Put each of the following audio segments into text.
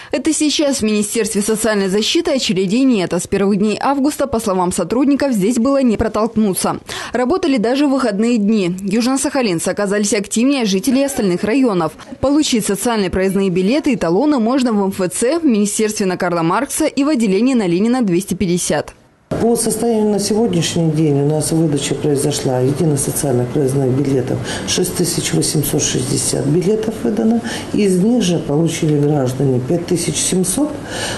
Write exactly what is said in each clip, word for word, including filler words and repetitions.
Это сейчас в Министерстве социальной защиты очередей нет, а с первых дней августа, по словам сотрудников, здесь было не протолкнуться. Работали даже в выходные дни. Южно-сахалинцы оказались активнее жителей остальных районов. Получить социальные проездные билеты и талоны можно в эм эф цэ, в Министерстве на Карла Маркса и в отделении на Ленина двести пятьдесят. По состоянию на сегодняшний день у нас выдача произошла единых социальных проездных билетов шесть тысяч восемьсот шестьдесят билетов выдано. Из них же получили граждане пять тысяч семьсот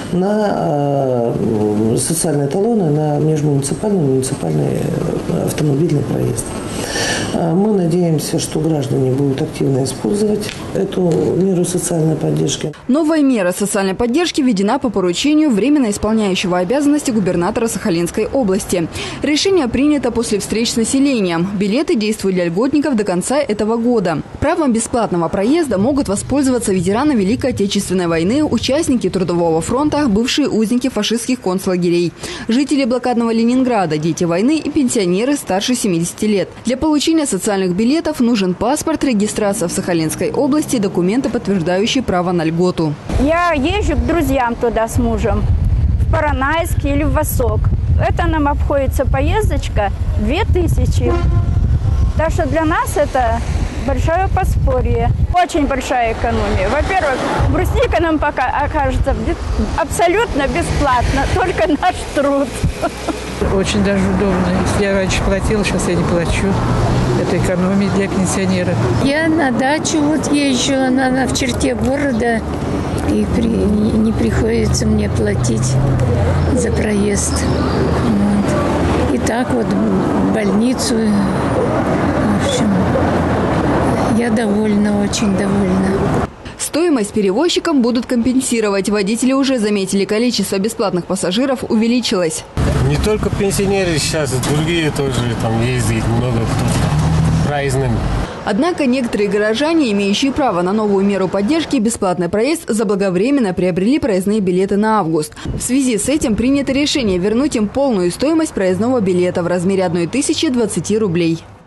на э, социальные талоны на межмуниципальный и муниципальный автомобильный проезд. Мы надеемся, что граждане будут активно использовать эту меру социальной поддержки. Новая мера социальной поддержки введена по поручению временно исполняющего обязанности губернатора Сахалинской области. Решение принято после встреч с населением. Билеты действуют для льготников до конца этого года. Правом бесплатного проезда могут воспользоваться ветераны Великой Отечественной войны, участники Трудового фронта, бывшие узники фашистских концлагерей, жители блокадного Ленинграда, дети войны и пенсионеры старше семидесяти лет. Для получения социальных билетов нужен паспорт, регистрация в Сахалинской области и документы, подтверждающие право на льготу. Я езжу к друзьям туда с мужем, в Поронайск или в Восток. Это нам обходится поездочка две тысячи. Так что для нас это большое подспорье, очень большая экономия. Во-первых, брусника нам пока окажется абсолютно бесплатно, только наш труд. Очень даже удобно. Если я раньше платила, сейчас я не плачу. Это экономия для пенсионеров. Я на дачу вот езжу, она, она в черте города, и при, не, не приходится мне платить за проезд. Вот. И так вот в больницу. В общем, я довольна, очень довольна. Стоимость перевозчикам будут компенсировать. Водители уже заметили, количество бесплатных пассажиров увеличилось. Не только пенсионеры сейчас, другие тоже там ездят много кто проездными. Однако некоторые горожане, имеющие право на новую меру поддержки, бесплатный проезд, заблаговременно приобрели проездные билеты на август. В связи с этим принято решение вернуть им полную стоимость проездного билета в размере одной тысячи двадцати рублей.